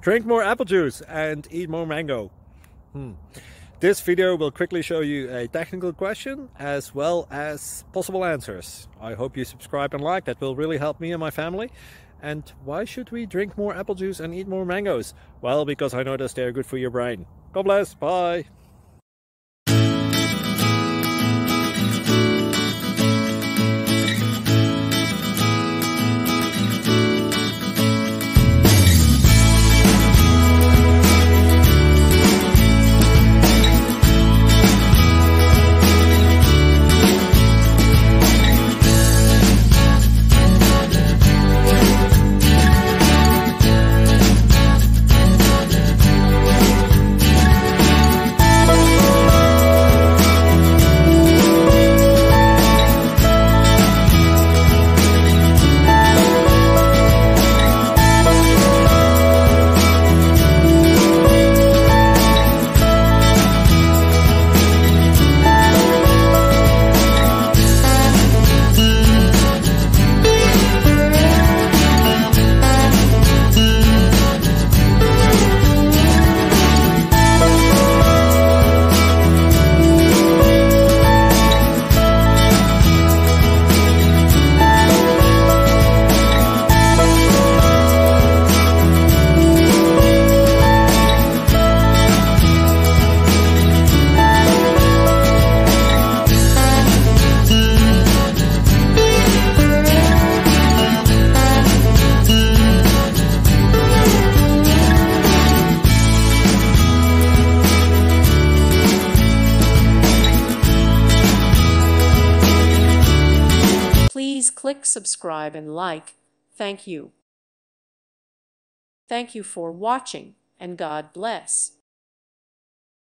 Drink more apple juice and eat more mango. This video will quickly show you a technical question as well as possible answers. I hope you subscribe and like, that will really help me and my family. And why should we drink more apple juice and eat more mangoes? Well, because I noticed they're good for your brain. God bless, bye! Please click subscribe and like. Thank you. Thank you for watching, and God bless.